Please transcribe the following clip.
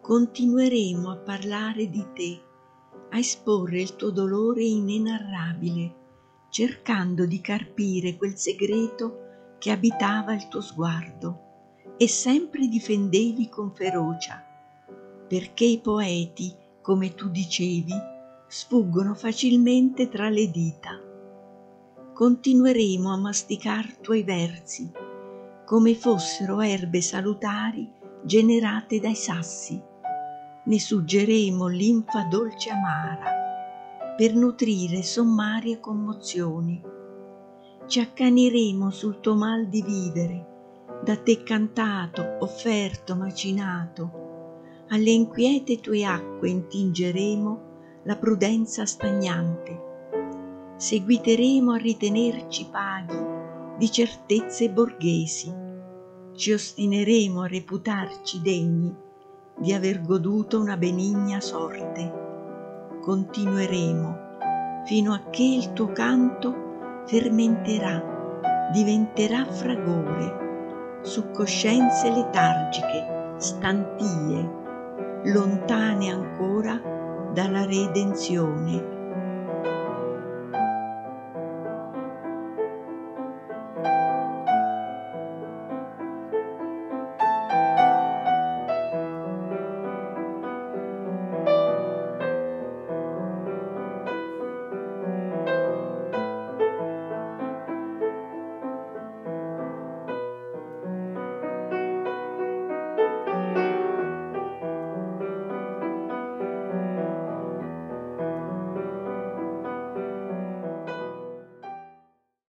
continueremo a parlare di te, a esporre il tuo dolore inenarrabile, cercando di carpire quel segreto che abitava il tuo sguardo e sempre difendevi con ferocia, perché i poeti, come tu dicevi, sfuggono facilmente tra le dita. Continueremo a masticar tuoi versi, come fossero erbe salutari generate dai sassi. Ne suggeremo linfa dolce amara, per nutrire sommarie commozioni. Ci accaniremo sul tuo mal di vivere, da te cantato, offerto, macinato. Alle inquiete tue acque intingeremo la prudenza stagnante. Seguiteremo a ritenerci paghi di certezze borghesi. Ci ostineremo a reputarci degni di aver goduto una benigna sorte. Continueremo fino a che il tuo canto fermenterà, diventerà fragore su coscienze letargiche, stantie, lontane ancora dalla redenzione.